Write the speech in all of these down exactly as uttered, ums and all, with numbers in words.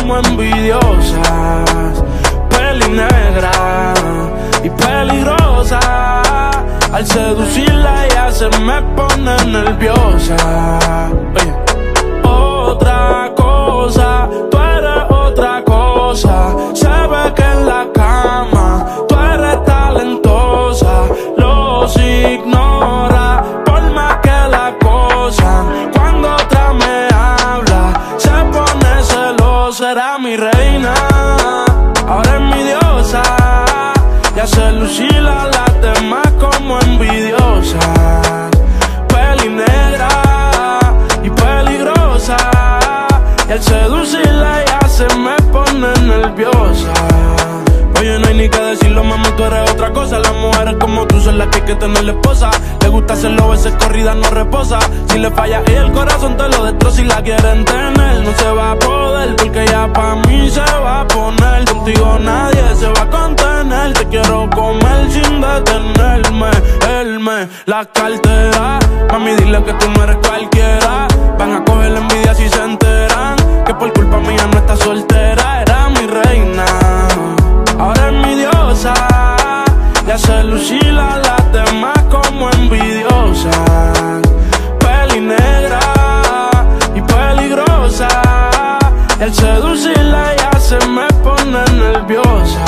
como envidiosas, peli negra y peligrosa. Al seducirla ella se me pone nerviosa. Oye. Otra cosa, tú eres otra cosa. Se ve que en la cama tú eres talentosa. Los ignora por más que la acosan. Cuando otra me habla se pone celosa. Era mi reina, ahora es mi diosa. Y hace lucir a las demás como envidiosa. Peli negra y peligrosa. Y al seducirla ella se me pone nerviosa. Oye, no hay ni que decirlo, mami, tú eres otra cosa. Las mujeres como tú son las que hay que tener esposa. Le gusta hacerlo, veces corrida no reposa. Si le falla ella el corazón te lo destroza. Si la quieren tener no se va a poder, porque ya pa' mí se va a poner. Contigo nadie se va a contener. Te quiero comer sin detenerme. Él me la cartera. Mami, dile que tú no eres cualquiera. Van a coger la envidia si se enteran que por culpa mía no está soltera. Era mi reina, ahora es mi diosa. Y hace lucir a las demás como envidiosa. Peli negra y peligrosa. Y al seducirla ella se me pone nerviosa.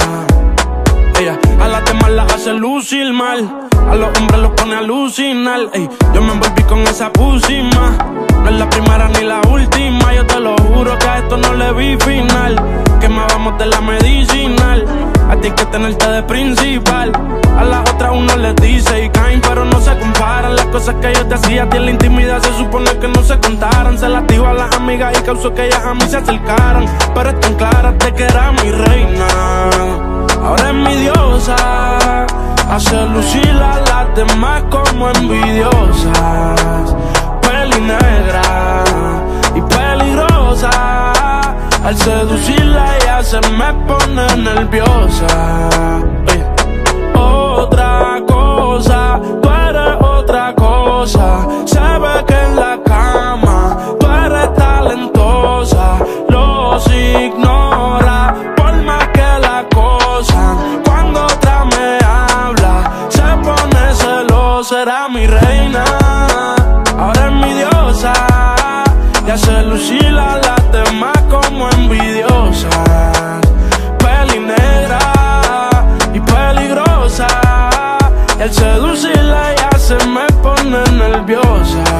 Ella a las demás las hace lucir mal, a los hombres los pone a alucinar. Ey, yo me envolví con esa pusima. No es la primera ni la última. Yo te lo juro que a esto no le vi final. Quemábamos de la medicinal. A ti hay que tenerte de principal. A las otras uno les dice y caen, pero no se comparan. Las cosas que yo te hacía a ti en la intimidad se supone que no se contaran. Se las dijo a las amigas y causó que ellas a mí se acercaran. Pero están claras de que era mi reina, ahora es mi diosa. Hace lucir a las demás como envidiosas. Peli negra y peligrosa. Al seducirla ella se me pone nerviosa. Oye. Otra cosa, tú eres otra cosa. Se ve que en la cama tú eres talentosa. Los ignora por más que la acosan. Cuando otra me habla se pone celosa. Era mi reina, ahora es mi diosa. Y hace lucir a las demás como envidiosa. Peli negra y peligrosa. Y al seducirla ella se me pone nerviosa.